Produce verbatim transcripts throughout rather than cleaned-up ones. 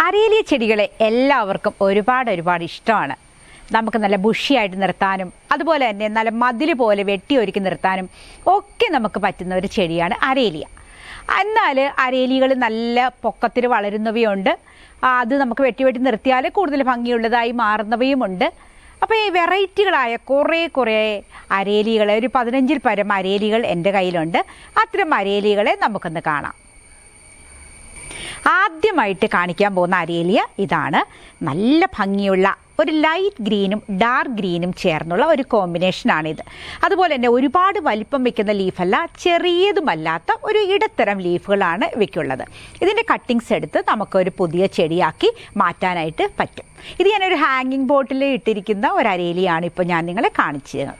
Aralia ചെടികളെ എല്ലാവർക്കും ഒരുപാട് ഒരുപാട് ഇഷ്ടമാണ്. നമുക്ക് നല്ല ബുഷിയായിട്ട് നിർത്താനും അതുപോലെ തന്നെ നല്ല മതിൽ പോലെ വെട്ടി ഒരുക്കി നിർത്താനും ഒക്കെ നമുക്ക് പറ്റുന്ന ഒരു ചെടിയാണ് അരേലിയ. എന്നാൽ അരേലികൾ നല്ല പൊക്കത്തിൽ വളരുന്നവയുണ്ട്, അത് നമുക്ക് വെട്ടി വെട്ടി നിർത്തിയാൽ കൂടുതൽ ഭംഗിയുള്ളതായി മാറുന്നവയുമുണ്ട്. അപ്പോൾ ഈ വെറൈറ്റികളായ കുറേ കുറേ അരേലികൾ, ഒരു പതിനഞ്ചിൽ പരം അരേലികൾ എൻ്റെ കയ്യിലുണ്ട്. അത്തരം അരേലികളെ നമുക്കൊന്ന് കാണാം. ആദ്യമായിട്ട് കാണിക്കാൻ പോകുന്ന അരേലിയ ഇതാണ്. നല്ല ഭംഗിയുള്ള ഒരു ലൈറ്റ് ഗ്രീനും ഡാർക്ക് ഗ്രീനും ചേർന്നുള്ള ഒരു കോമ്പിനേഷനാണിത്. അതുപോലെ തന്നെ ഒരുപാട് വലിപ്പം വെക്കുന്ന ലീഫല്ല, ചെറിയതുമല്ലാത്ത ഒരു ഇടത്തരം ലീഫുകളാണ് ഇവയ്ക്കുള്ളത്. ഇതിൻ്റെ കട്ടിങ്സ് എടുത്ത് നമുക്കൊരു പുതിയ ചെടിയാക്കി മാറ്റാനായിട്ട് പറ്റും. ഇത് ഞാനൊരു ഹാങ്ങിങ് ബോട്ടിൽ ഇട്ടിരിക്കുന്ന ഒരു അരേലിയാണ് ഇപ്പോൾ ഞാൻ നിങ്ങളെ കാണിച്ചത്.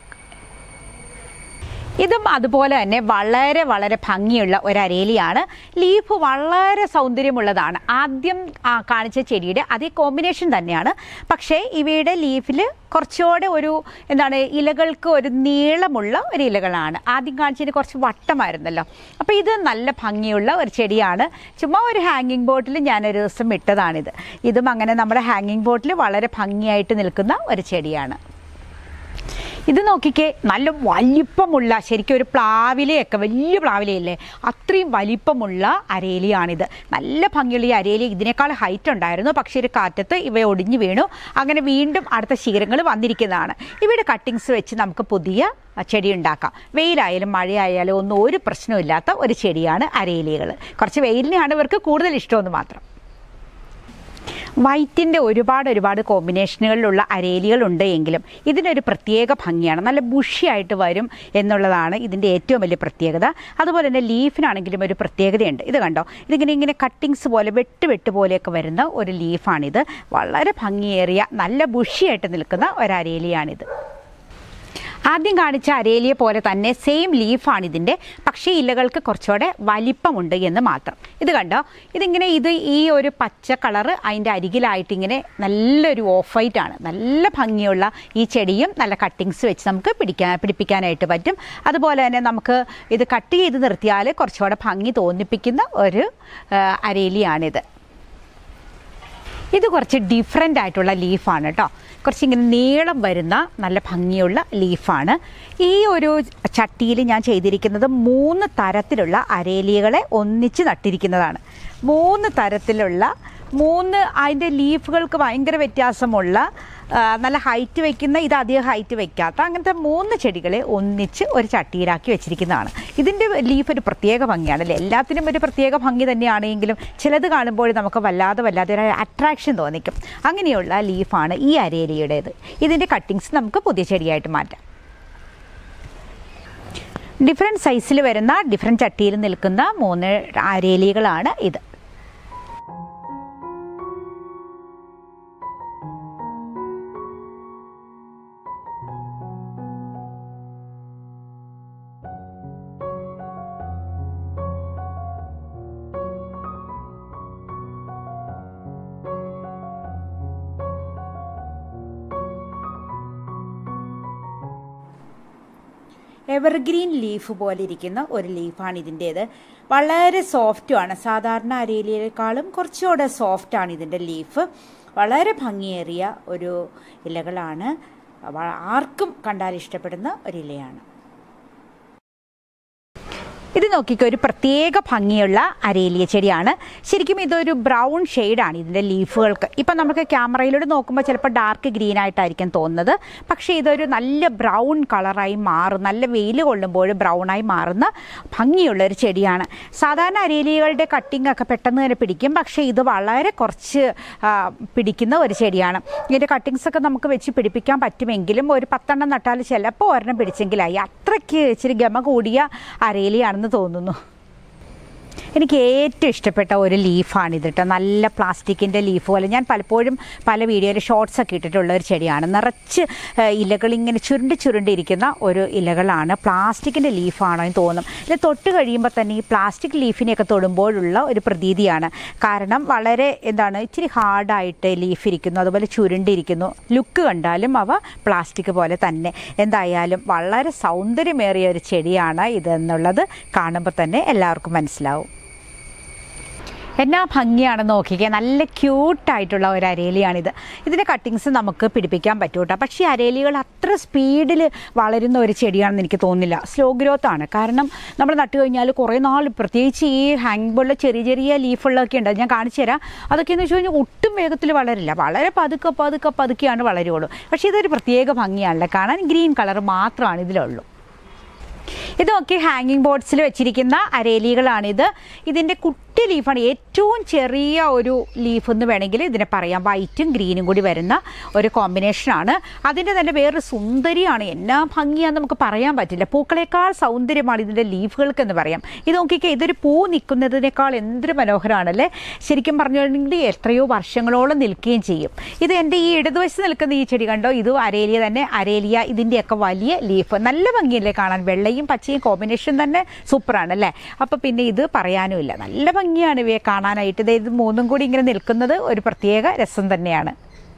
ഇതും അതുപോലെ തന്നെ വളരെ വളരെ ഭംഗിയുള്ള ഒരു അരേലിയാണ്. ലീഫ് വളരെ സൗന്ദര്യമുള്ളതാണ്. ആദ്യം കാണിച്ച ചെടിയുടെ അതേ കോമ്പിനേഷൻ തന്നെയാണ്, പക്ഷേ ഇവയുടെ ലീഫിൽ കുറച്ചുകൂടെ ഒരു എന്താണ് ഇലകൾക്ക് ഒരു നീളമുള്ള ഒരു ഇലകളാണ്. ആദ്യം കാണിച്ചതിന് കുറച്ച് വട്ടമായിരുന്നല്ലോ. അപ്പോൾ ഇത് നല്ല ഭംഗിയുള്ള ഒരു ചെടിയാണ്. ചുമ്മാ ഒരു ഹാങ്ങിങ് ബോട്ടിൽ ഞാനൊരു ദിവസം ഇട്ടതാണിത്. ഇതും അങ്ങനെ നമ്മുടെ ഹാങ്ങിങ് ബോട്ടിൽ വളരെ ഭംഗിയായിട്ട് നിൽക്കുന്ന ഒരു ചെടിയാണ്. ഇത് നോക്കിക്കേ, നല്ല വലിപ്പമുള്ള, ശരിക്കും ഒരു പ്ലാവിലയൊക്കെ, വലിയ പ്ലാവിലയല്ലേ, അത്രയും വലിപ്പമുള്ള അരേലിയാണിത്. നല്ല ഭംഗിയുള്ള ഈ അരേലി ഇതിനേക്കാൾ ഹൈറ്റ് ഉണ്ടായിരുന്നു, പക്ഷേ ഒരു കാറ്റത്ത് ഇവ ഒടിഞ്ഞു വീണു. അങ്ങനെ വീണ്ടും അടുത്ത ശീലങ്ങൾ വന്നിരിക്കുന്നതാണ്. ഇവയുടെ കട്ടിങ്സ് വെച്ച് നമുക്ക് പുതിയ ചെടി ഉണ്ടാക്കാം. വെയിലായാലും മഴയായാലും ഒന്നും ഒരു പ്രശ്നമില്ലാത്ത ഒരു ചെടിയാണ് അരേലികൾ. കുറച്ച് വെയിലിനെയാണ് ഇവർക്ക് കൂടുതൽ ഇഷ്ടമെന്ന് മാത്രം. വൈറ്റിൻ്റെ ഒരുപാട് ഒരുപാട് കോമ്പിനേഷനുകളിലുള്ള അരേലികളുണ്ട് എങ്കിലും ഇതിനൊരു പ്രത്യേക ഭംഗിയാണ്. നല്ല ബുഷിയായിട്ട് വരും എന്നുള്ളതാണ് ഇതിൻ്റെ ഏറ്റവും വലിയ പ്രത്യേകത. അതുപോലെ തന്നെ ലീഫിനാണെങ്കിലും ഒരു പ്രത്യേകതയുണ്ട്. ഇത് കണ്ടോ, ഇതിങ്ങനെ ഇങ്ങനെ കട്ടിങ്സ് പോലെ വെട്ട് വെട്ട് പോലെയൊക്കെ വരുന്ന ഒരു ലീഫാണിത്. വളരെ ഭംഗിയേറിയ നല്ല ബുഷിയായിട്ട് നിൽക്കുന്ന ഒരു അരേലിയാണിത്. ആദ്യം കാണിച്ച അരേലിയ പോലെ തന്നെ സെയിം ലീഫാണ് ഇതിൻ്റെ, പക്ഷേ ഇലകൾക്ക് കുറച്ചുകൂടെ വലിപ്പമുണ്ട് എന്ന് മാത്രം. ഇത് കണ്ടോ, ഇതിങ്ങനെ ഇത് ഈ ഒരു പച്ച കളറ് അതിൻ്റെ അരികിലായിട്ടിങ്ങനെ നല്ലൊരു ഓഫ് വൈറ്റാണ്. നല്ല ഭംഗിയുള്ള ഈ ചെടിയും നല്ല കട്ടിങ്സ് വെച്ച് നമുക്ക് പിടിക്കാൻ പിടിപ്പിക്കാനായിട്ട് പറ്റും. അതുപോലെ തന്നെ നമുക്ക് ഇത് കട്ട് ചെയ്ത് നിർത്തിയാൽ കുറച്ചുകൂടെ ഭംഗി തോന്നിപ്പിക്കുന്ന ഒരു അരേലിയാണിത്. ഇത് കുറച്ച് ഡിഫറെൻ്റ് ആയിട്ടുള്ള ലീഫാണ് കേട്ടോ. കുറച്ചിങ്ങനെ നീളം വരുന്ന നല്ല ഭംഗിയുള്ള ലീഫാണ്. ഈ ഒരു ചട്ടിയിൽ ഞാൻ ചെയ്തിരിക്കുന്നത് മൂന്ന് തരത്തിലുള്ള അരേലികളെ ഒന്നിച്ച് നട്ടിരിക്കുന്നതാണ്. മൂന്ന് തരത്തിലുള്ള മൂന്ന് അതിൻ്റെ ലീഫുകൾക്ക് ഭയങ്കര വ്യത്യാസമുള്ള, നല്ല ഹൈറ്റ് വയ്ക്കുന്ന, ഇത് അധികം ഹൈറ്റ് വയ്ക്കാത്ത, അങ്ങനത്തെ മൂന്ന് ചെടികളെ ഒന്നിച്ച് ഒരു ചട്ടിയിലാക്കി വെച്ചിരിക്കുന്നതാണ്. ഇതിൻ്റെ ലീഫ് ഒരു പ്രത്യേക ഭംഗിയാണ് അല്ലേ. എല്ലാത്തിനും ഒരു പ്രത്യേക ഭംഗി തന്നെയാണെങ്കിലും ചിലത് കാണുമ്പോൾ നമുക്ക് വല്ലാതെ വല്ലാതെ ഒരു അട്രാക്ഷൻ തോന്നിക്കും. അങ്ങനെയുള്ള ലീഫാണ് ഈ അരേലിയുടേത്. ഇതിൻ്റെ കട്ടിങ്സ് നമുക്ക് പുതിയ ചെടിയായിട്ട് മാറ്റാം. ഡിഫറെൻറ്റ് സൈസിൽ വരുന്ന ഡിഫറെൻറ്റ് ചട്ടിയിൽ നിൽക്കുന്ന മൂന്ന് അരേലികളാണ് ഇത്. എവർഗ്രീൻ ലീഫ് പോലെ ഇരിക്കുന്ന ഒരു ലീഫാണ് ഇതിൻ്റേത്. വളരെ സോഫ്റ്റുമാണ്. സാധാരണ അരേലിയേക്കാളും കുറച്ചുകൂടെ സോഫ്റ്റാണ് ഇതിൻ്റെ ലീഫ്. വളരെ ഭംഗിയേറിയ ഒരു ഇലകളാണ്. ആർക്കും കണ്ടാൽ ഇഷ്ടപ്പെടുന്ന ഒരു ഇലയാണ്. ഇത് നോക്കിക്കോ, ഒരു പ്രത്യേക ഭംഗിയുള്ള അരേലിയ ചെടിയാണ്. ശരിക്കും ഇതൊരു ബ്രൗൺ ഷെയ്ഡാണ് ഇതിൻ്റെ ലീഫുകൾക്ക്. ഇപ്പം നമുക്ക് ക്യാമറയിലൂടെ നോക്കുമ്പോൾ ചിലപ്പോൾ ഡാർക്ക് ഗ്രീൻ ആയിട്ടായിരിക്കും തോന്നുന്നത്, പക്ഷേ ഇതൊരു നല്ല ബ്രൗൺ കളറായി മാറും. നല്ല വെയിൽ കൊള്ളുമ്പോൾ ബ്രൗണായി മാറുന്ന ഭംഗിയുള്ളൊരു ചെടിയാണ്. സാധാരണ അരേലിയകളുടെ കട്ടിങ് ഒക്കെ പെട്ടെന്ന് തന്നെ പിടിക്കും, പക്ഷേ ഇത് വളരെ കുറച്ച് പിടിക്കുന്ന ഒരു ചെടിയാണ്. ഇതിൻ്റെ കട്ടിങ്സൊക്കെ നമുക്ക് വെച്ച് പിടിപ്പിക്കാൻ പറ്റുമെങ്കിലും ഒരു പത്തെണ്ണം നട്ടാൽ ചിലപ്പോൾ ഒരെണ്ണം പിടിച്ചെങ്കിലായി. അത്രയ്ക്ക് ഇച്ചിരി ഗമ കൂടിയ അരേലിയാണ് തോന്നുന്നു. എനിക്ക് ഏറ്റവും ഇഷ്ടപ്പെട്ട ഒരു ലീഫാണിത് കേട്ടോ. നല്ല പ്ലാസ്റ്റിക്കിൻ്റെ ലീഫ് പോലെ. ഞാൻ പലപ്പോഴും പല വീഡിയോയിൽ ഷോർട്സ് ഒക്കെ ഇട്ടിട്ടുള്ള ഒരു ചെടിയാണ്. നിറച്ച് ഇലകൾ ഇങ്ങനെ ചുരുണ്ട് ചുരുണ്ടിരിക്കുന്ന ഒരു ഇലകളാണ്. പ്ലാസ്റ്റിക്കിൻ്റെ ലീഫാണോ എന്ന് തോന്നും. ഇത് തൊട്ട് കഴിയുമ്പോൾ തന്നെ ഈ പ്ലാസ്റ്റിക് ലീഫിനെയൊക്കെ തൊടുമ്പോഴുള്ള ഒരു പ്രതീതിയാണ്. കാരണം വളരെ എന്താണ് ഇച്ചിരി ഹാർഡായിട്ട് ലീഫ് ഇരിക്കുന്നു, അതുപോലെ ചുരുണ്ടിരിക്കുന്നു. ലുക്ക് കണ്ടാലും അവ പ്ലാസ്റ്റിക് പോലെ തന്നെ. എന്തായാലും വളരെ സൗന്ദര്യമേറിയ ഒരു ചെടിയാണ് ഇതെന്നുള്ളത് കാണുമ്പോൾ തന്നെ എല്ലാവർക്കും മനസ്സിലാവും. എന്നാ ഭംഗിയാണെന്ന് നോക്കിക്കേ. നല്ല ക്യൂട്ടായിട്ടുള്ള ഒരു അരേലിയാണിത്. ഇതിൻ്റെ കട്ടിങ്സ് നമുക്ക് പിടിപ്പിക്കാൻ പറ്റും കേട്ടോ. പക്ഷേ അരേലികൾ അത്ര സ്പീഡിൽ വളരുന്ന ഒരു ചെടിയാണെന്ന് എനിക്ക് തോന്നുന്നില്ല. സ്ലോ ഗ്രോത്ത് ആണ്. കാരണം നമ്മൾ നട്ടു കഴിഞ്ഞാൽ കുറേ നാൾ, പ്രത്യേകിച്ച് ഈ ഹാങ് ബോളിലെ ചെറിയ ചെറിയ ലീഫുകളൊക്കെ ഉണ്ട്, ഞാൻ കാണിച്ചു തരാം. അതൊക്കെയെന്ന് വെച്ച് കഴിഞ്ഞാൽ ഒട്ടും വേഗത്തിൽ വളരില്ല. വളരെ പതുക്കെ പതുക്കെ പതുക്കെയാണ് വളരുള്ളൂ. പക്ഷേ ഇതൊരു പ്രത്യേക ഭംഗിയാണല്ലേ കാണാൻ. ഗ്രീൻ കളർ മാത്രമാണ് ഇതിലുള്ളൂ. ഇതൊക്കെ ഹാങ്ങിങ് ബോർഡ്സിൽ വെച്ചിരിക്കുന്ന അരേലികളാണിത്. ഇതിൻ്റെ കുട്ടി ലീഫാണ്, ഏറ്റവും ചെറിയ ഒരു ലീഫ് എന്ന് വേണമെങ്കിൽ ഇതിനെ പറയാം. വൈറ്റും ഗ്രീനും കൂടി വരുന്ന ഒരു കോമ്പിനേഷനാണ്. അതിൻ്റെ തന്നെ വേറൊരു സുന്ദരിയാണ്. എന്നാ ഭംഗിയാന്ന് നമുക്ക് പറയാൻ പറ്റില്ല. പൂക്കളേക്കാൾ സൗന്ദര്യമാണ് ഇതിൻ്റെ ലീഫുകൾക്ക് എന്ന് പറയാം. ഇത് നോക്കിക്കേ, ഇതൊരു പൂ നിൽക്കുന്നതിനേക്കാൾ എന്തൊരു മനോഹരമാണല്ലേ. ശരിക്കും പറഞ്ഞിട്ടുണ്ടെങ്കിൽ എത്രയോ വർഷങ്ങളോളം നിൽക്കുകയും ചെയ്യും. ഇത് എൻ്റെ ഈ ഇടതുവശത്ത് നിൽക്കുന്ന ഈ ചെടി കണ്ടോ, ഇതും അരേലിയ തന്നെ. അരേലിയ ഇതിൻ്റെയൊക്കെ വലിയ ലീഫ്, നല്ല ഭംഗിയല്ലേ കാണാൻ. വെള്ളയും പച്ചയും കോമ്പിനേഷൻ തന്നെ സൂപ്പറാണ് അല്ലേ. അപ്പോൾ പിന്നെ ഇത് പറയാനുമില്ല, നല്ല ഭംഗിയാണ് ഇവയെ കാണാനായിട്ട്. ഇത് മൂന്നും കൂടി ഇങ്ങനെ നിൽക്കുന്നത് ഒരു പ്രത്യേക രസം തന്നെയാണ്.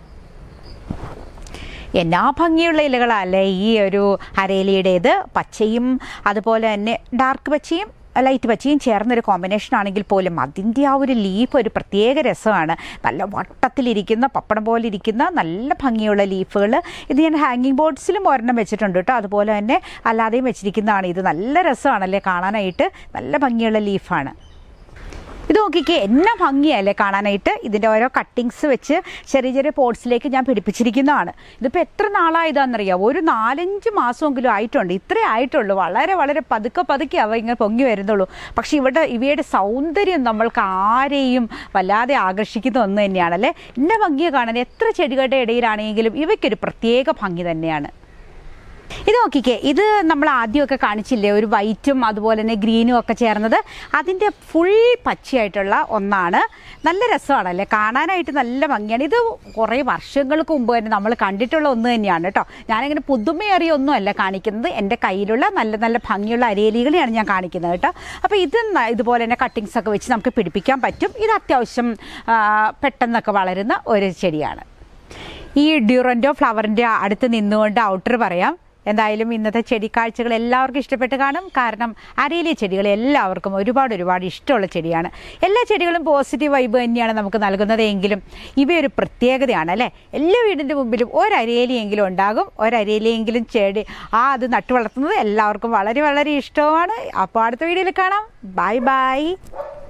എന്നാ ഭംഗിയുള്ള ഇലകളല്ലേ ഈ ഒരു അരേലിയുടേത്. പച്ചയും അതുപോലെ തന്നെ ഡാർക്ക് പച്ചയും ലൈറ്റ് പച്ചയും ചേർന്നൊരു കോമ്പിനേഷൻ ആണെങ്കിൽ പോലും അതിൻ്റെ ആ ഒരു ലീഫ് ഒരു പ്രത്യേക രസമാണ്. നല്ല വട്ടത്തിലിരിക്കുന്ന, പപ്പടം പോലെ ഇരിക്കുന്ന നല്ല ഭംഗിയുള്ള ലീഫുകൾ. ഇത് ഞാൻ ഹാങ്ങിങ് ബോർഡ്സിലും ഒരെണ്ണം വെച്ചിട്ടുണ്ട് കേട്ടോ. അതുപോലെ തന്നെ അല്ലാതെയും വെച്ചിരിക്കുന്നതാണ്. ഇത് നല്ല രസമാണല്ലേ കാണാനായിട്ട്. നല്ല ഭംഗിയുള്ള ലീഫാണ്. ഇത് നോക്കിക്കേ, എന്നാ ഭംഗിയല്ലേ കാണാനായിട്ട്. ഇതിൻ്റെ ഓരോ കട്ടിങ്സ് വെച്ച് ചെറിയ ചെറിയ പോട്ട്സിലേക്ക് ഞാൻ പിടിപ്പിച്ചിരിക്കുന്നതാണ്. ഇതിപ്പോൾ എത്ര നാളായതാണെന്നറിയാം, ഒരു നാലഞ്ച് മാസമെങ്കിലും ആയിട്ടുണ്ട്. ഇത്രേ ആയിട്ടുള്ളൂ. വളരെ വളരെ പതുക്കെ പതുക്കെ അവ ഇങ്ങനെ പൊങ്ങി വരുന്നുള്ളൂ. പക്ഷേ ഇവിടെ ഇവയുടെ സൗന്ദര്യം നമ്മൾക്ക് ആരെയും വല്ലാതെ ആകർഷിക്കുന്ന ഒന്ന് തന്നെയാണല്ലേ. എന്നാ ഭംഗിയെ കാണാൻ. എത്ര ചെടികളുടെ ഇടയിലാണെങ്കിലും ഇവയ്ക്കൊരു പ്രത്യേക ഭംഗി തന്നെയാണ്. ഇത് നോക്കിക്കേ, ഇത് നമ്മൾ ആദ്യമൊക്കെ കാണിച്ചില്ലേ, ഒരു വൈറ്റും അതുപോലെ തന്നെ ഗ്രീനും ഒക്കെ ചേർന്നത്. അതിൻ്റെ ഫുൾ പച്ചയായിട്ടുള്ള ഒന്നാണ്. നല്ല രസമാണല്ലേ കാണാനായിട്ട്, നല്ല ഭംഗിയാണ്. ഇത് കുറേ വർഷങ്ങൾക്ക് മുമ്പ് തന്നെ നമ്മൾ കണ്ടിട്ടുള്ള ഒന്ന് തന്നെയാണ് കേട്ടോ. ഞാനിങ്ങനെ പുതുമയേറിയ ഒന്നുമല്ല കാണിക്കുന്നത്. എൻ്റെ കയ്യിലുള്ള നല്ല നല്ല ഭംഗിയുള്ള അരേലികളെയാണ് ഞാൻ കാണിക്കുന്നത് കേട്ടോ. അപ്പോൾ ഇത് ഇതുപോലെ തന്നെ കട്ടിങ്സ് ഒക്കെ വെച്ച് നമുക്ക് പിടിപ്പിക്കാൻ പറ്റും. ഇത് അത്യാവശ്യം പെട്ടെന്നൊക്കെ വളരുന്ന ഒരു ചെടിയാണ്. ഈ ഡ്യൂറൻറ്റോ ഫ്ലവറിൻ്റെ അടുത്ത് നിന്നുകൊണ്ട് ഔട്ടർ പറയാം. എന്തായാലും ഇന്നത്തെ ചെടി കാഴ്ചകൾ എല്ലാവർക്കും ഇഷ്ടപ്പെട്ട് കാണും. കാരണം അരേലിയ ചെടികൾ എല്ലാവർക്കും ഒരുപാട് ഒരുപാട് ഇഷ്ടമുള്ള ചെടിയാണ്. എല്ലാ ചെടികളും പോസിറ്റീവ് വൈബ് തന്നെയാണ് നമുക്ക് നൽകുന്നത്. എങ്കിലും ഇവയൊരു പ്രത്യേകതയാണ് അല്ലേ. എല്ലാ വീടിൻ്റെ മുമ്പിലും ഒരരേലിയെങ്കിലും ഉണ്ടാകും. ഒരരേലിയെങ്കിലും ചെടി ആ അത് നട്ടു വളർത്തുന്നത് എല്ലാവർക്കും വളരെ വളരെ ഇഷ്ടമാണ്. അപ്പോൾ അടുത്ത വീഡിയോയിൽ കാണാം. Bye by.